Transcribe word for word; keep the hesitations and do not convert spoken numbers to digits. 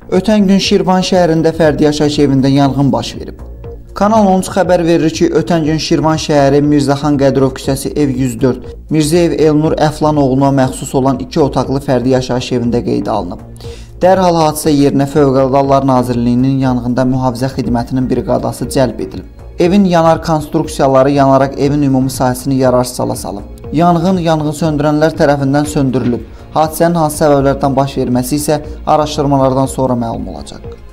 Ötən gün Şirvan şəhərində fərdi yaşayış evində yanğın baş verib. Kanal on üç xəbər verir ki, ötən gün Şirvan şəhəri Mirzəxan Qədirov küçəsi ev yüz dörd, Mirzəyev Elnur Əflan oğluna məxsus olan iki otaqlı fərdi yaşayış evində qeydə alınıb. Dərhal hadisə yerinə Fövqəladə Hallar Nazirliyinin yanğında mühafizə xidmətinin briqadası cəlb edilib. Evin yanar konstruksiyaları yanaraq evin ümumi sahəsini yararsız hala salıb. Yanğın yanğın söndürənlər tərəfindən söndürülüb. Hadisənin hansı səbəblərdən baş verməsi isə araşdırmalardan sonra məlum olacaq.